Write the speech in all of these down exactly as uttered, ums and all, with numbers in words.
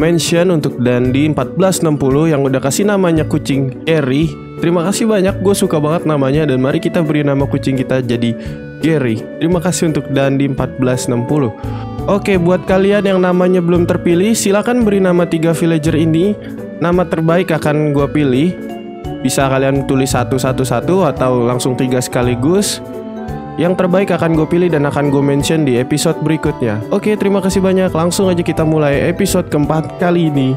mention untuk Dandi empat belas enam puluh yang udah kasih namanya kucing Gary. Terima kasih banyak, gue suka banget namanya. Dan mari kita beri nama kucing kita jadi Gary. Terima kasih untuk Dandi empat belas enam puluh. Oke, buat kalian yang namanya belum terpilih, silakan beri nama tiga villager ini. Nama terbaik akan gue pilih. Bisa kalian tulis satu satu satu atau langsung tiga sekaligus. Yang terbaik akan gue pilih dan akan gue mention di episode berikutnya. Oke, terima kasih banyak. Langsung aja kita mulai episode keempat kali ini.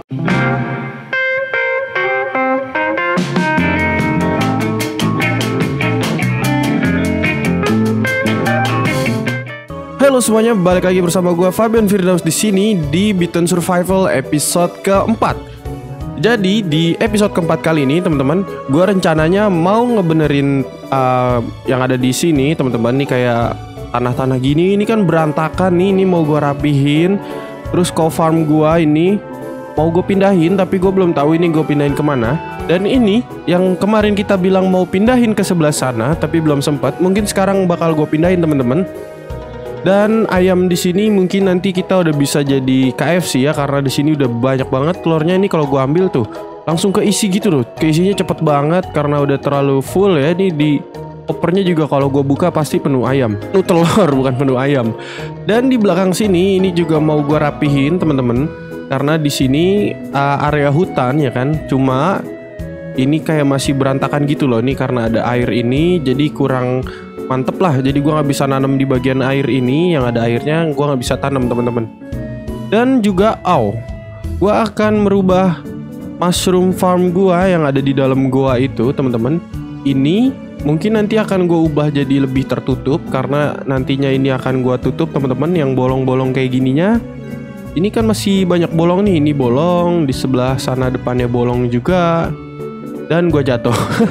Halo semuanya, balik lagi bersama gue Fabian Firdaus di sini di Biton Survival episode keempat. Jadi di episode keempat kali ini teman-teman, gue rencananya mau ngebenerin uh, yang ada di sini teman-teman. Nih kayak tanah-tanah gini, ini kan berantakan nih, ini mau gue rapihin. Terus co-farm gue ini mau gue pindahin, tapi gue belum tahu ini gue pindahin kemana. Dan ini yang kemarin kita bilang mau pindahin ke sebelah sana, tapi belum sempat. Mungkin sekarang bakal gue pindahin teman-teman. Dan ayam di sini mungkin nanti kita udah bisa jadi K F C ya, karena di sini udah banyak banget telurnya. Ini kalau gua ambil tuh langsung keisi gitu loh, keisinya cepet banget karena udah terlalu full ya. Ini di opernya juga kalau gua buka pasti penuh ayam, penuh telur bukan penuh ayam. Dan di belakang sini ini juga mau gua rapihin teman-teman, karena di sini uh, area hutan ya kan. Cuma ini kayak masih berantakan gitu loh, nih karena ada air ini jadi kurang mantep lah. Jadi gue gak bisa nanam di bagian air ini, yang ada airnya gue gak bisa tanam teman-teman. Dan juga aw, gue akan merubah mushroom farm gue yang ada di dalam gua itu teman-teman. Ini mungkin nanti akan gue ubah jadi lebih tertutup, karena nantinya ini akan gue tutup teman-teman. Yang bolong-bolong kayak gininya, ini kan masih banyak bolong nih. Ini bolong, di sebelah sana depannya bolong juga. Dan gue jatuh.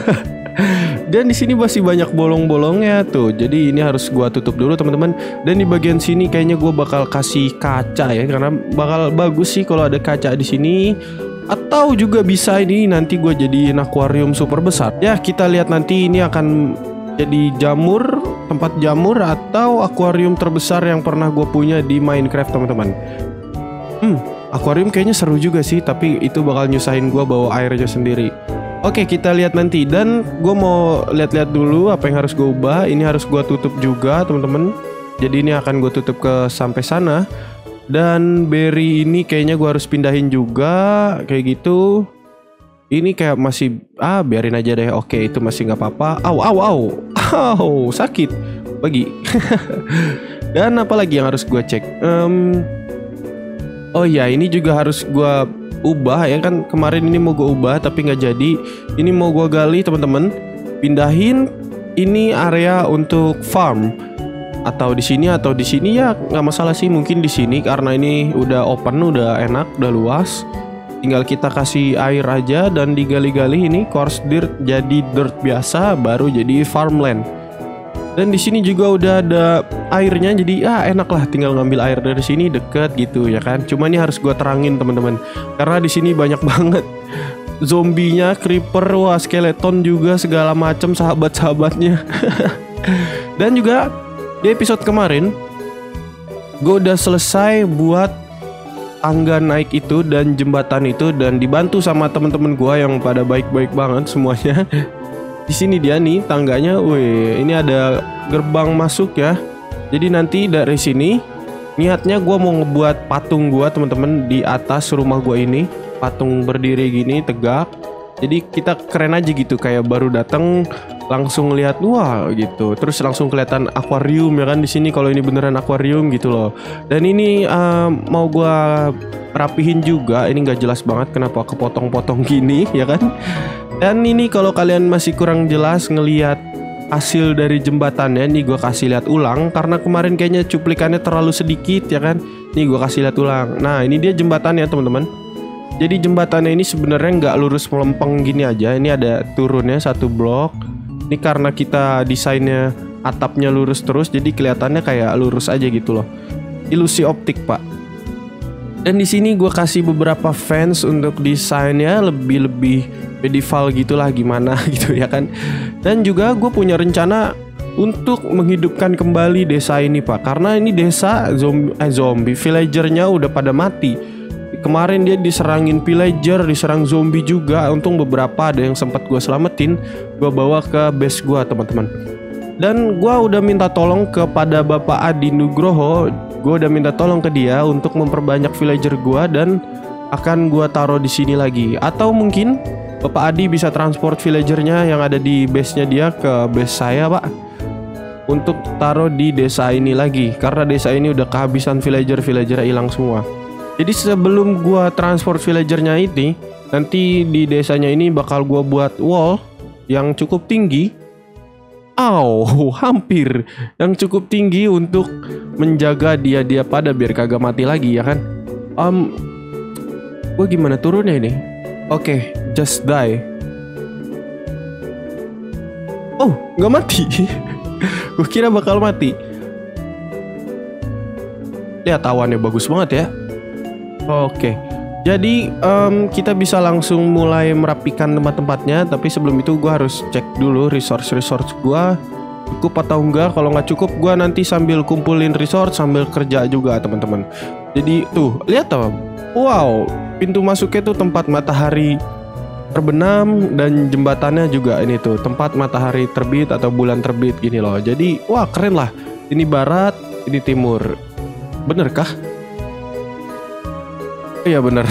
Dan di sini masih banyak bolong-bolongnya tuh. Jadi ini harus gua tutup dulu teman-teman. Dan di bagian sini kayaknya gua bakal kasih kaca ya, karena bakal bagus sih kalau ada kaca di sini. Atau juga bisa ini nanti gua jadiin akuarium super besar. Ya, kita lihat nanti ini akan jadi jamur, tempat jamur atau akuarium terbesar yang pernah gue punya di Minecraft teman-teman. Hmm, akuarium kayaknya seru juga sih, tapi itu bakal nyusahin gua bawa airnya sendiri. Oke, kita lihat nanti. Dan gue mau lihat-lihat dulu apa yang harus gue ubah. Ini harus gue tutup juga teman-teman. Jadi ini akan gue tutup ke sampai sana. Dan berry ini kayaknya gue harus pindahin juga, kayak gitu. Ini kayak masih, ah biarin aja deh. Oke, itu masih nggak apa-apa. Au, au, au, au, sakit bagi. Dan apa lagi yang harus gue cek? Um, oh ya, ini juga harus gue ubah ya kan. Kemarin ini mau gue ubah tapi nggak jadi. Ini mau gue gali teman-teman, pindahin ini area untuk farm, atau di sini atau di sini ya nggak masalah sih. Mungkin di sini karena ini udah open, udah enak, udah luas. Tinggal kita kasih air aja dan digali-gali. Ini coarse dirt jadi dirt biasa, baru jadi farmland. Dan di sini juga udah ada airnya, jadi ah enak lah, tinggal ngambil air dari sini deket gitu ya kan. Cuma ini harus gue terangin teman-teman, karena di sini banyak banget zombinya, creeper, wah skeleton juga segala macam sahabat-sahabatnya. Dan juga di episode kemarin gue udah selesai buat tangga naik itu dan jembatan itu, dan dibantu sama teman-teman gue yang pada baik-baik banget semuanya. Di sini dia nih tangganya, wih, ini ada gerbang masuk ya. Jadi nanti dari sini niatnya gue mau ngebuat patung gue teman-teman di atas rumah gue ini, patung berdiri gini tegak. Jadi kita keren aja gitu, kayak baru datang langsung lihat wah gitu. Terus langsung kelihatan akuarium ya kan di sini, kalau ini beneran akuarium gitu loh. Dan ini uh, mau gue rapihin juga. Ini nggak jelas banget kenapa kepotong-potong gini ya kan. Dan ini kalau kalian masih kurang jelas ngelihat hasil dari jembatannya, nih gue kasih lihat ulang karena kemarin kayaknya cuplikannya terlalu sedikit ya kan. Nih gue kasih lihat ulang. Nah ini dia jembatannya teman-teman. Jadi jembatannya ini sebenarnya nggak lurus melempeng gini aja. Ini ada turunnya satu blok. Ini karena kita desainnya atapnya lurus terus, jadi kelihatannya kayak lurus aja gitu loh. Ilusi optik pak. Dan di sini gue kasih beberapa fans untuk desainnya lebih-lebih medieval gitulah gimana gitu ya kan. Dan juga gue punya rencana untuk menghidupkan kembali desa ini pak, karena ini desa zombie, eh, zombie villagernya udah pada mati. Kemarin dia diserangin pillager, diserang zombie juga. Untung beberapa ada yang sempat gue selamatin, gue bawa ke base gue teman-teman. Dan gue udah minta tolong kepada Bapak Adi Nugroho. Gue udah minta tolong ke dia untuk memperbanyak villager gue dan akan gue taruh di sini lagi. Atau mungkin Bapak Adi bisa transport villagernya yang ada di base-nya dia ke base saya, Pak, untuk taruh di desa ini lagi. Karena desa ini udah kehabisan villager, villager hilang semua. Jadi sebelum gua transport villagernya ini, nanti di desanya ini bakal gua buat wall yang cukup tinggi. Aw, hampir yang cukup tinggi untuk menjaga dia-dia pada biar kagak mati lagi ya kan. Um, gua gimana turunnya ini? Oke, okay, just die. Oh, nggak mati. Gue kira bakal mati. Lihat awannya bagus banget ya. Oke, jadi um, kita bisa langsung mulai merapikan tempat-tempatnya. Tapi sebelum itu gue harus cek dulu resource-resource gue cukup atau enggak. Kalau nggak cukup, gue nanti sambil kumpulin resource sambil kerja juga teman-teman. Jadi tuh, lihat tuh. Wow, pintu masuknya tuh tempat matahari terbenam dan jembatannya juga ini tuh tempat matahari terbit atau bulan terbit gini loh. Jadi wah keren lah. Ini barat, ini timur. Bener kah? Iya bener.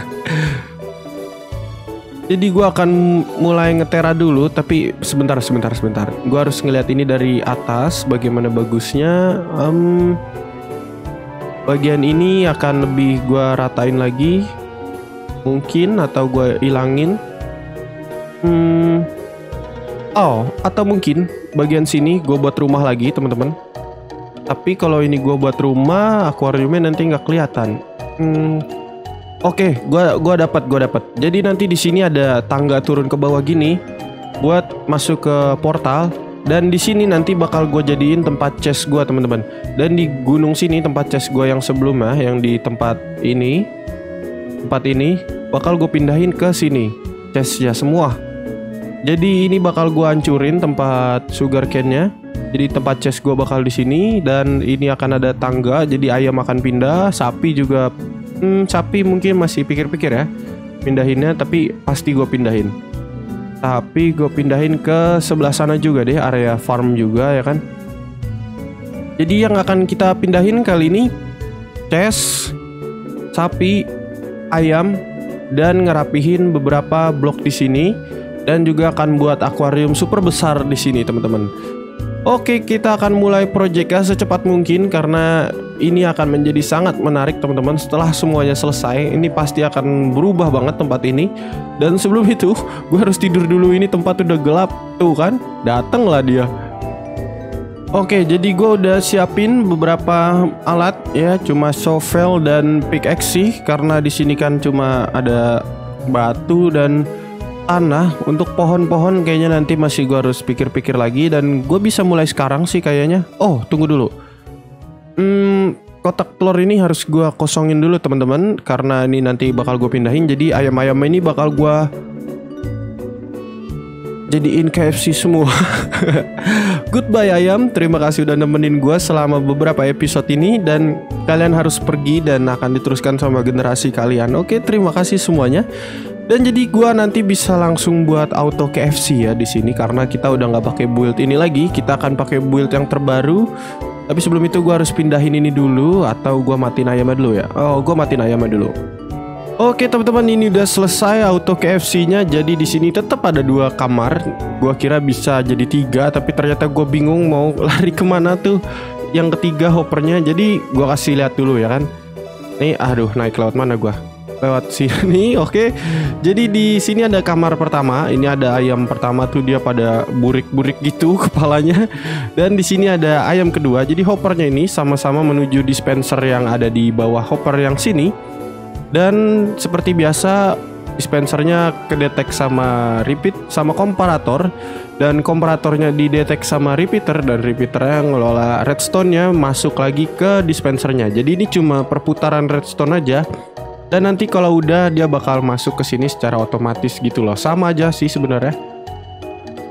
Jadi gua akan mulai ngetera dulu. Tapi sebentar sebentar sebentar. Gua harus ngeliat ini dari atas bagaimana bagusnya. um, Bagian ini akan lebih gua ratain lagi mungkin, atau gua ilangin. Hmm. Oh, atau mungkin bagian sini gue buat rumah lagi teman-teman. Tapi kalau ini gue buat rumah, akuariumnya nanti nggak kelihatan. Hmm. Oke, okay, gua gua dapat gua dapat. Jadi nanti di sini ada tangga turun ke bawah gini buat masuk ke portal. Dan di sini nanti bakal gue jadiin tempat chest gue teman-teman. Dan di gunung sini tempat chest gue yang sebelumnya, yang di tempat ini, tempat ini bakal gue pindahin ke sini chestnya semua. Jadi ini bakal gue hancurin tempat sugar cane-nya. Jadi tempat chest gue bakal di sini dan ini akan ada tangga. Jadi ayam akan pindah, sapi juga. Hmm, sapi mungkin masih pikir-pikir ya pindahinnya, tapi pasti gue pindahin. Tapi gue pindahin ke sebelah sana juga deh, area farm juga ya kan. Jadi yang akan kita pindahin kali ini chest, sapi, ayam, dan ngerapihin beberapa blok di sini. Dan juga akan buat akuarium super besar di sini teman-teman. Oke, kita akan mulai proyeknya secepat mungkin karena ini akan menjadi sangat menarik teman-teman. Setelah semuanya selesai, ini pasti akan berubah banget tempat ini. Dan sebelum itu, gue harus tidur dulu. Ini tempat udah gelap tuh kan, dateng lah dia. Oke, jadi gue udah siapin beberapa alat ya, cuma shovel dan pickaxe sih, karena di sini kan cuma ada batu dan tanah. Untuk pohon-pohon kayaknya nanti masih gue harus pikir-pikir lagi. Dan gue bisa mulai sekarang sih kayaknya. Oh tunggu dulu. Hmm, kotak telur ini harus gue kosongin dulu teman-teman, karena ini nanti bakal gue pindahin. Jadi ayam-ayam ini bakal gue jadiin K F C semua. Goodbye ayam. Terima kasih udah nemenin gue selama beberapa episode ini. Dan kalian harus pergi dan akan diteruskan sama generasi kalian. Oke, terima kasih semuanya. Dan jadi gua nanti bisa langsung buat auto K F C ya di sini karena kita udah nggak pakai build ini lagi. Kita akan pakai build yang terbaru. Tapi sebelum itu gua harus pindahin ini dulu, atau gua matiin ayamnya dulu ya. Oh, gua matiin ayamnya dulu. Oke teman-teman, ini udah selesai auto K F C-nya. Jadi di sini tetap ada dua kamar. Gua kira bisa jadi tiga, tapi ternyata gua bingung mau lari kemana tuh yang ketiga hoppernya. Jadi gua kasih lihat dulu ya kan. Nih, aduh naik lewat mana gua? Lewat sini. Oke. Jadi di sini ada kamar pertama. Ini ada ayam pertama tuh, dia pada burik-burik gitu kepalanya. Dan di sini ada ayam kedua. Jadi hoppernya ini sama-sama menuju dispenser yang ada di bawah hopper yang sini. Dan seperti biasa dispensernya kedetek sama repeat sama komparator. Dan komparatornya didetek sama repeater, dan repeaternya ngelola redstone-nya masuk lagi ke dispensernya. Jadi ini cuma perputaran redstone aja. Dan nanti kalau udah dia bakal masuk ke sini secara otomatis gitu loh. Sama aja sih sebenarnya.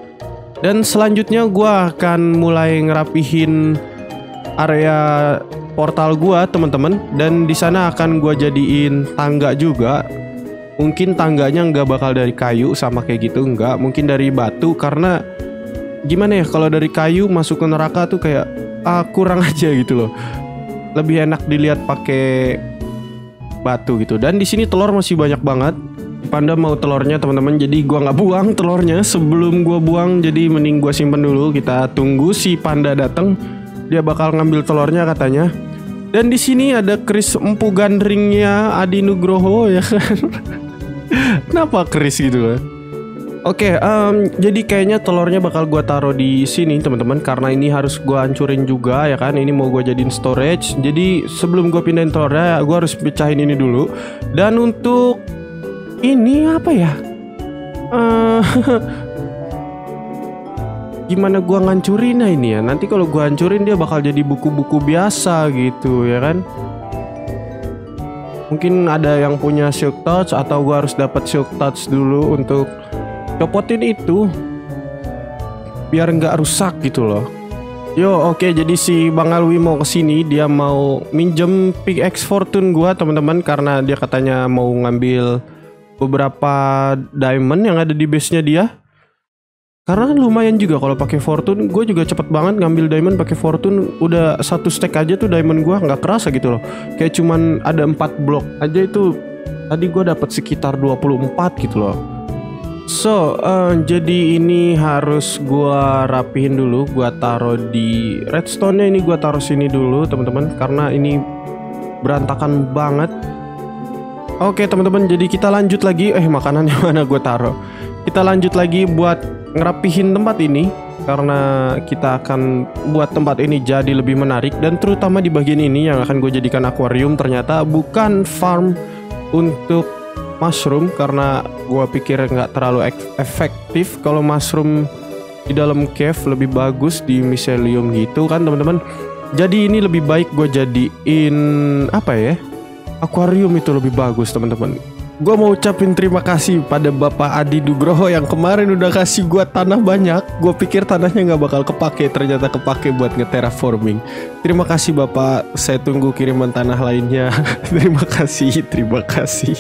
Dan selanjutnya gue akan mulai ngerapihin area portal gua teman-teman, dan di sana akan gua jadiin tangga juga. Mungkin tangganya nggak bakal dari kayu sama kayak gitu, nggak, mungkin dari batu, karena gimana ya, kalau dari kayu masuk ke neraka tuh kayak ah, kurang aja gitu loh. Lebih enak dilihat pakai batu gitu. Dan di sini telur masih banyak banget. Panda mau telurnya teman-teman, jadi gua nggak buang telurnya sebelum gua buang, jadi mending gua simpen dulu. Kita tunggu si panda datang, dia bakal ngambil telurnya katanya. Dan di sini ada keris empu gandringnya Adi Nugroho ya kan. Kenapa keris gitu kan? Oke, um, jadi kayaknya telurnya bakal gua taruh di sini teman-teman, karena ini harus gua hancurin juga ya kan. Ini mau gua jadiin storage. Jadi sebelum gua pindahin telurnya, gua harus pecahin ini dulu. Dan untuk ini apa ya? Uh, gimana gua ngancurin ini ya? Nanti kalau gua hancurin dia bakal jadi buku-buku biasa gitu ya kan? Mungkin ada yang punya silk touch, atau gua harus dapat silk touch dulu untuk copotin itu biar nggak rusak gitu loh. Yo, oke, okay, jadi si Bang Alwi mau kesini, dia mau minjem pickaxe fortune gua teman-teman, karena dia katanya mau ngambil beberapa diamond yang ada di base-nya dia. Karena lumayan juga kalau pakai fortune, gue juga cepet banget ngambil diamond pakai fortune. Udah satu stack aja tuh diamond gua, nggak kerasa gitu loh. Kayak cuman ada empat blok aja itu tadi gue dapat sekitar dua puluh empat gitu loh. So, uh, jadi ini harus gua rapihin dulu, gua taruh di redstone-nya, ini gua taruh sini dulu teman-teman, karena ini berantakan banget. Oke teman-teman, jadi kita lanjut lagi. Eh, makanannya mana gua taruh? Kita lanjut lagi buat ngerapihin tempat ini, karena kita akan buat tempat ini jadi lebih menarik, dan terutama di bagian ini yang akan gue jadikan akuarium. Ternyata bukan farm untuk mushroom, karena gua pikir nggak terlalu efektif kalau mushroom di dalam cave, lebih bagus di mycelium gitu kan teman-teman. Jadi ini lebih baik gue jadiin apa ya, akuarium itu lebih bagus teman-teman. Gue mau ucapin terima kasih pada Bapak Adi Nugroho yang kemarin udah kasih gua tanah banyak. Gue pikir tanahnya nggak bakal kepake, ternyata kepake buat nge-terraforming. Terima kasih Bapak, saya tunggu kiriman tanah lainnya. Terima kasih, terima kasih.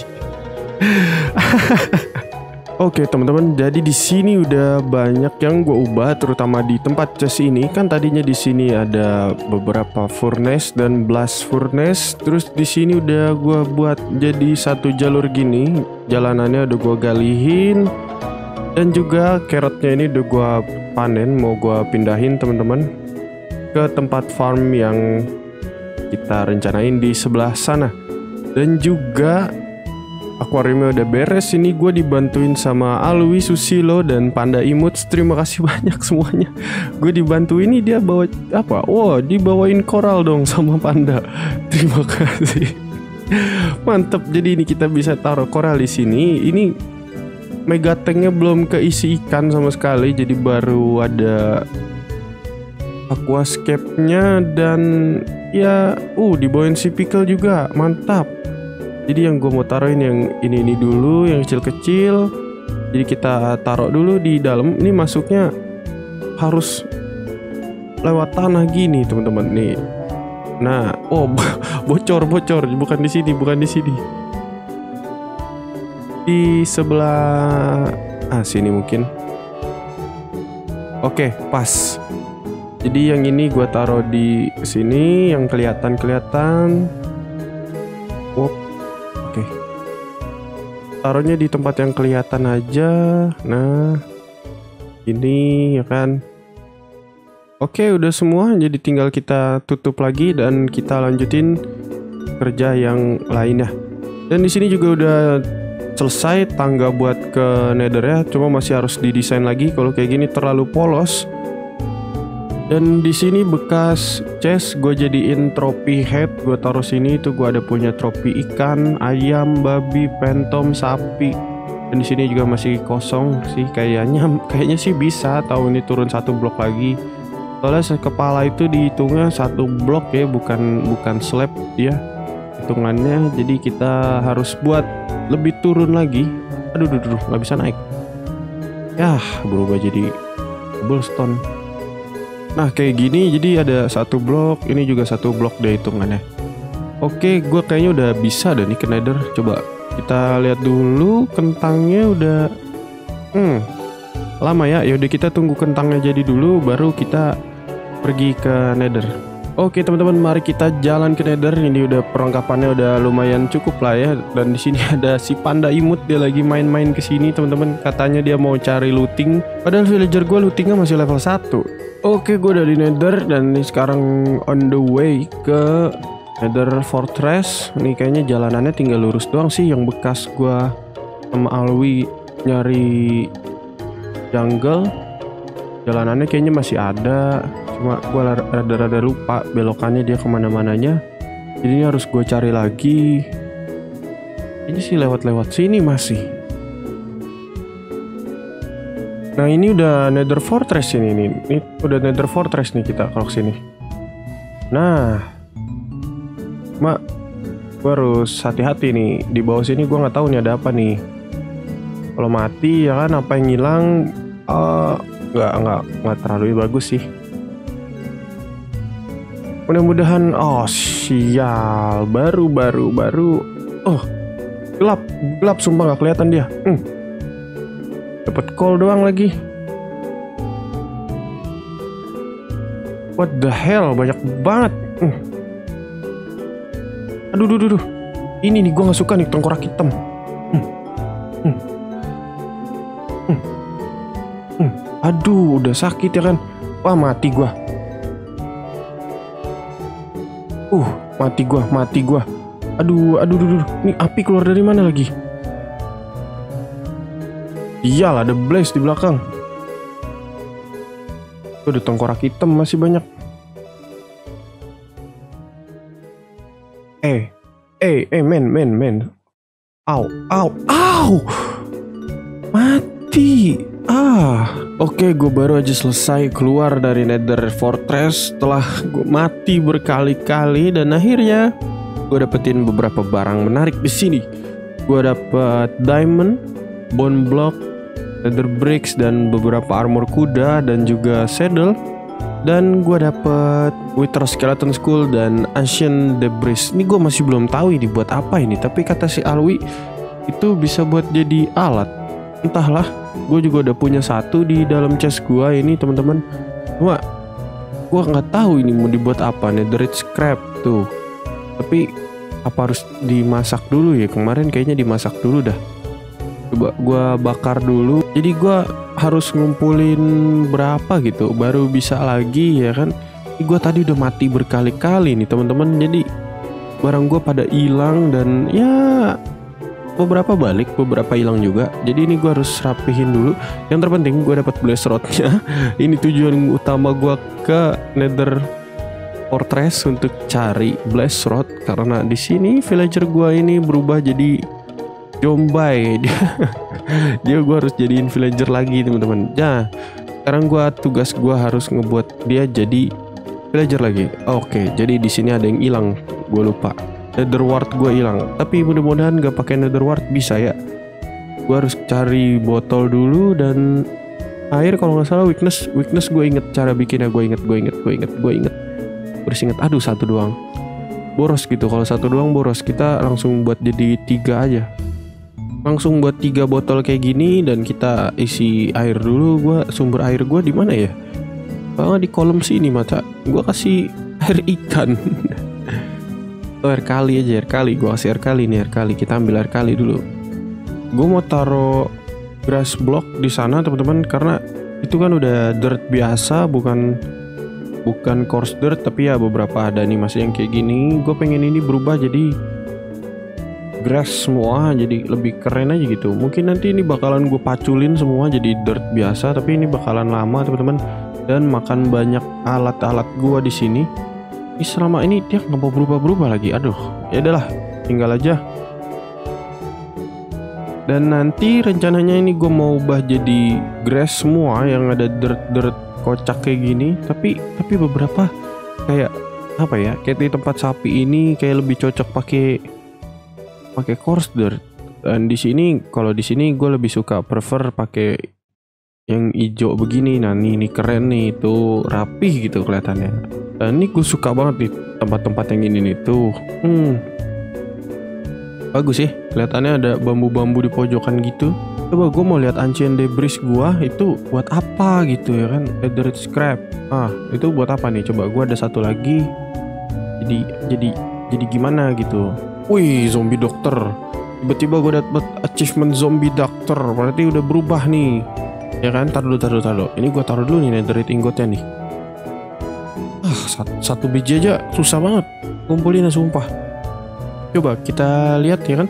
Oke teman-teman, jadi di sini udah banyak yang gue ubah, terutama di tempat chest ini. Kan tadinya di sini ada beberapa furnace dan blast furnace, terus di sini udah gue buat jadi satu jalur gini. Jalanannya udah gue galihin, dan juga carrotnya ini udah gue panen, mau gue pindahin teman-teman ke tempat farm yang kita rencanain di sebelah sana. Dan juga akuariumnya udah beres. Ini gue dibantuin sama Alwi, Susilo, dan Panda Imuts. Terima kasih banyak semuanya. Gue dibantu ini, dia bawa apa? Wow, dibawain koral dong sama Panda. Terima kasih. Mantep. Jadi ini kita bisa taruh koral di sini. Ini mega tanknya belum keisi ikan sama sekali, jadi baru ada aquascape-nya, dan ya, uh, dibawain si pickle juga. Mantap. Jadi yang gue mau taruhin yang ini ini dulu, yang kecil-kecil. Jadi kita taruh dulu di dalam. Ini masuknya harus lewat tanah gini teman-teman nih. Nah, oh bocor bocor, bukan di sini, bukan di sini. Di sebelah ah sini mungkin. Oke, pas. Jadi yang ini gue taruh di sini, yang kelihatan kelihatan. Wop. Oke, taruhnya di tempat yang kelihatan aja. Nah, ini ya kan. Oke, udah semua. Jadi tinggal kita tutup lagi dan kita lanjutin kerja yang lainnya. Dan di sini juga udah selesai tangga buat ke nether ya. Cuma masih harus didesain lagi. Kalau kayak gini terlalu polos. Dan di sini bekas chest gue jadiin trophy head, gue taruh sini. Itu gue ada punya trofi ikan, ayam, babi, pentom, sapi. Dan di sini juga masih kosong sih kayaknya. Kayaknya sih bisa. Tahu ini turun satu blok lagi. Soalnya kepala itu dihitungnya satu blok ya, bukan bukan slab ya hitungannya. Jadi kita harus buat lebih turun lagi. Aduh, aduh, aduh, nggak bisa naik. Yah, berubah jadi cobblestone. Nah kayak gini, jadi ada satu blok, ini juga satu blok deh hitungannya. Oke, gue kayaknya udah bisa deh nih ke nether. Coba kita lihat dulu kentangnya udah. Hmm, lama ya. Yaudah kita tunggu kentangnya jadi dulu, baru kita pergi ke nether. Oke teman-teman, mari kita jalan ke nether. Ini udah perlengkapannya udah lumayan cukup lah ya. Dan di sini ada si panda imut, dia lagi main-main ke sini teman-teman. Katanya dia mau cari looting. Padahal villager gue lootingnya masih level satu. Oke, gue udah di nether dan ini sekarang on the way ke nether fortress. Ini kayaknya jalanannya tinggal lurus doang sih, yang bekas gue sama Alwi nyari jungle. Jalanannya kayaknya masih ada, cuma gue rada-rada lupa belokannya dia kemana-mananya. Jadi ini harus gue cari lagi. Ini sih lewat-lewat sini masih. Nah ini udah nether fortress ini nih. Ini udah nether fortress nih kita kalau kesini. Nah, mak, gue harus hati-hati nih. Di bawah sini gue nggak tahu nih ada apa nih. Kalau mati ya kan, apa yang hilang? Uh, nggak nggak nggak terlalu bagus sih. Mudah-mudahan. Oh sial, baru baru baru. Oh gelap gelap sumpah nggak kelihatan dia. Hmm. Dapat call doang lagi. What the hell, banyak banget. Hmm. Aduh duh duh duh. Ini nih gue nggak suka nih tengkorak hitam. Hmm. Hmm. Hmm. Hmm. Aduh, udah sakit ya kan. Wah, mati gua. Uh, mati gua, mati gua. Aduh, aduh, aduh, aduh. Ini api keluar dari mana lagi? Iyalah, ada blaze di belakang. Tuh, ada tengkorak hitam masih banyak. Eh, eh, eh, men, men, men. Au, au, au. Mati. Ah, oke, gue baru aja selesai keluar dari nether fortress setelah gue mati berkali-kali dan akhirnya gue dapetin beberapa barang menarik di sini. Gue dapet diamond, bone block, nether bricks dan beberapa armor kuda dan juga saddle. Dan gue dapet wither skeleton skull dan ancient debris. Ini gue masih belum tahu ini buat apa ini, tapi kata si Alwi itu bisa buat jadi alat. Entahlah, gue juga udah punya satu di dalam chest gue ini teman-teman. Cuma gue nggak tahu ini mau dibuat apa. Netherite scrap tuh. Tapi apa harus dimasak dulu ya? Kemarin kayaknya dimasak dulu dah. Coba gue bakar dulu. Jadi gue harus ngumpulin berapa gitu baru bisa lagi ya kan. Gue tadi udah mati berkali-kali nih teman-teman. Jadi barang gue pada hilang dan ya beberapa balik, beberapa hilang juga. Jadi ini gue harus rapihin dulu. Yang terpenting gue dapat blaze rodnya. Ini tujuan utama gue ke nether fortress untuk cari blaze rod karena di sini villager gue ini berubah jadi zombie. Dia, dia gue harus jadiin villager lagi teman-teman. Nah, sekarang gue tugas gue harus ngebuat dia jadi villager lagi. Oke, jadi di sini ada yang hilang. Gue lupa. Nether wart gue hilang, tapi mudah-mudahan gak pakai nether wart bisa ya. Gue harus cari botol dulu dan air kalau nggak salah. Weakness, weakness gue inget cara bikinnya. Gue inget, gue inget, gue inget, gue inget. Terus inget, aduh satu doang boros gitu. Kalau satu doang boros, kita langsung buat jadi tiga aja. Langsung buat tiga botol kayak gini dan kita isi air dulu. Gue sumber air gue di mana ya? Kalau di kolom sini mata. Gue kasih air ikan. Oh, air kali aja, air kali. Gue kasih air kali nih, air kali. Kita ambil air kali dulu. Gue mau taruh grass block di sana teman-teman karena itu kan udah dirt biasa, bukan bukan coarse dirt, tapi ya beberapa ada nih masih yang kayak gini. Gue pengen ini berubah jadi grass semua, jadi lebih keren aja gitu. Mungkin nanti ini bakalan gue paculin semua jadi dirt biasa, tapi ini bakalan lama teman-teman dan makan banyak alat-alat gue di sini. Ini selama ini dia nggak mau berubah-berubah lagi. Aduh, ya udahlah, tinggal aja. Dan nanti rencananya ini gue mau ubah jadi grass semua yang ada dirt-dirt kocak kayak gini. Tapi tapi beberapa kayak apa ya? Kayak di tempat sapi ini kayak lebih cocok pakai pakai coarse dirt. Dan di sini kalau di sini gue lebih suka prefer pakai yang hijau begini. Nah ini, ini keren nih, tuh rapih gitu kelihatannya. Dan ini gue suka banget nih tempat-tempat yang ini nih tuh. Hmm, bagus sih, kelihatannya ada bambu-bambu di pojokan gitu. Coba gue mau lihat ancient debris gua itu buat apa gitu ya kan? Feathered scrap. Ah, itu buat apa nih? Coba gue ada satu lagi. Jadi jadi jadi gimana gitu? Wih, zombie dokter. Tiba-tiba gue dapet achievement zombie doctor. Berarti udah berubah nih. Ya kan? Taruh dulu, taruh dulu, taruh. Ini gue taruh dulu nih netherite ingotnya nih. Ah, satu, satu biji aja susah banget kumpulinnya, sumpah. Coba kita lihat ya kan.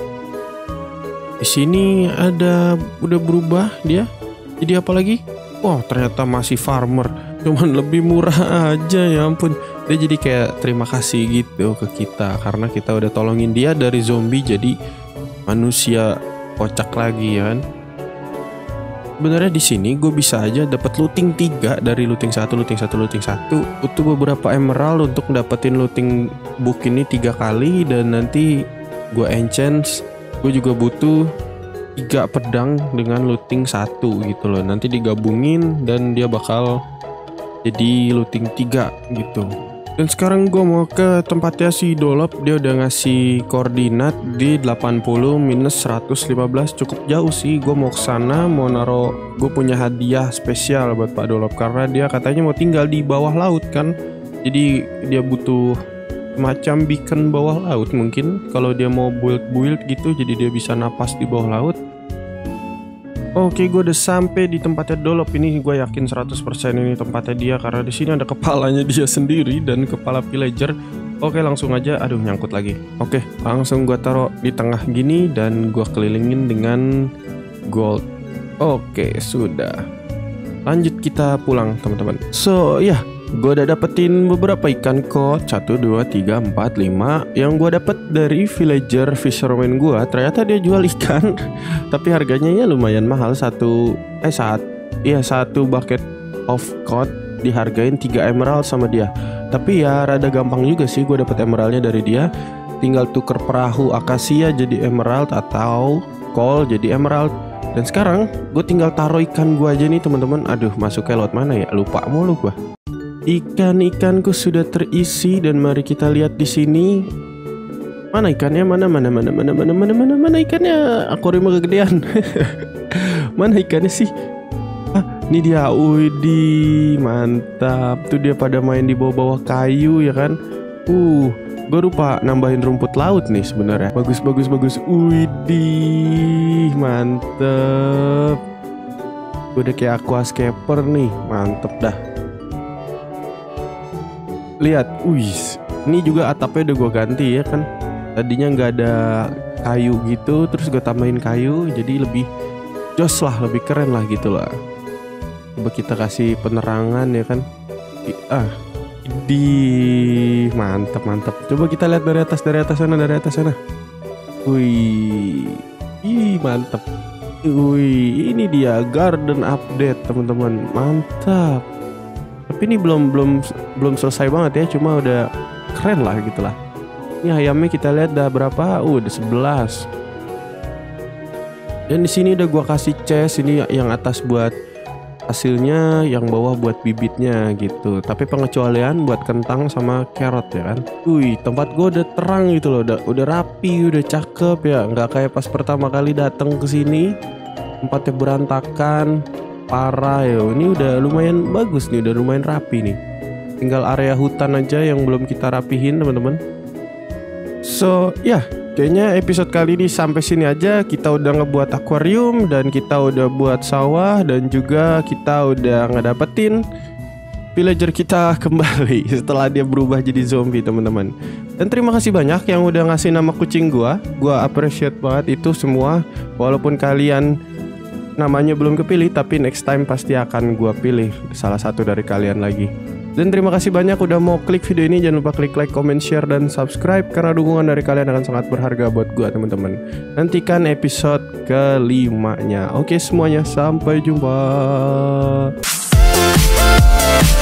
Di sini ada udah berubah dia. Jadi apa lagi? Wow, ternyata masih farmer. Cuman lebih murah aja, ya ampun. Dia jadi kayak terima kasih gitu ke kita karena kita udah tolongin dia dari zombie jadi manusia kocak lagi ya kan. Sebenarnya di sini gue bisa aja dapat looting tiga dari looting satu, looting satu, looting satu. Butuh beberapa emerald untuk dapetin looting book ini tiga kali dan nanti gue enchant. Gue juga butuh tiga pedang dengan looting satu gitu loh. Nanti digabungin dan dia bakal jadi looting tiga gitu. Dan sekarang gue mau ke tempatnya si Dolop. Dia udah ngasih koordinat di delapan puluh minus seratus lima belas. Cukup jauh sih. Gue mau ke sana, mau naro. Gue punya hadiah spesial buat Pak Dolop karena dia katanya mau tinggal di bawah laut kan. Jadi dia butuh macam beacon bawah laut mungkin kalau dia mau build-build gitu, jadi dia bisa napas di bawah laut. Oke, gue udah sampai di tempatnya Dolop ini. Gue yakin seratus persen ini tempatnya dia karena di sini ada kepalanya dia sendiri dan kepala villager. Oke, langsung aja. Aduh, nyangkut lagi. Oke, langsung gue taruh di tengah gini dan gue kelilingin dengan gold. Oke, sudah. Lanjut kita pulang teman-teman. So, ya, yeah. Gue udah dapetin beberapa ikan kod satu, dua, tiga, empat, lima. Yang gue dapet dari villager fisherman gue. Ternyata dia jual ikan tapi harganya ya lumayan mahal. Satu Eh saat Iya satu bucket of cod dihargain tiga emerald sama dia. Tapi ya rada gampang juga sih gue dapet emeraldnya dari dia. Tinggal tuker perahu akasia jadi emerald atau coal jadi emerald. Dan sekarang gue tinggal taruh ikan gue aja nih teman-teman. Aduh, masuknya lewat mana ya? Lupa mulu gue. Ikan-ikanku sudah terisi dan mari kita lihat di sini. Mana ikannya? Mana mana mana mana mana mana mana mana ikannya? Akuarium kegedean. Mana ikannya sih? Ah, ini dia. Widih, mantap. Tuh dia pada main di bawah-bawah kayu ya kan? Uh, gue lupa nambahin rumput laut nih sebenarnya. Bagus bagus bagus. Widih, mantep. Udah kayak aquascaper nih, mantep dah. Lihat, wih, ini juga atapnya udah gue ganti ya kan. Tadinya nggak ada kayu gitu, terus gue tambahin kayu, jadi lebih jos lah, lebih keren lah gitu lah. Coba kita kasih penerangan ya kan. Ah, di mantap mantap. Coba kita lihat dari atas, dari atas sana, dari atas sana. Wih, ih mantap. Wih, ini dia garden update teman-teman, mantap. Tapi ini belum belum belum selesai banget ya, cuma udah keren lah gitulah. Ini ayamnya kita lihat udah berapa? Uh, udah sebelas. Dan di sini udah gua kasih chest, ini yang atas buat hasilnya, yang bawah buat bibitnya gitu. Tapi pengecualian buat kentang sama carrot ya kan. Wih, tempat gua udah terang gitu loh, udah udah rapi, udah cakep ya. Nggak kayak pas pertama kali datang ke sini tempatnya berantakan. Parah ya, ini udah lumayan bagus nih, udah lumayan rapi nih. Tinggal area hutan aja yang belum kita rapihin teman-teman. So ya, yeah, kayaknya episode kali ini sampai sini aja. Kita udah ngebuat akuarium dan kita udah buat sawah dan juga kita udah ngedapetin villager kita kembali setelah dia berubah jadi zombie teman-teman. Dan terima kasih banyak yang udah ngasih nama kucing gua. Gua appreciate banget itu semua. Walaupun kalian namanya belum kepilih, tapi next time pasti akan gua pilih salah satu dari kalian lagi. Dan terima kasih banyak udah mau klik video ini. Jangan lupa klik like, comment, share, dan subscribe karena dukungan dari kalian akan sangat berharga buat gua teman-teman. Nantikan episode kelimanya. Oke semuanya, sampai jumpa.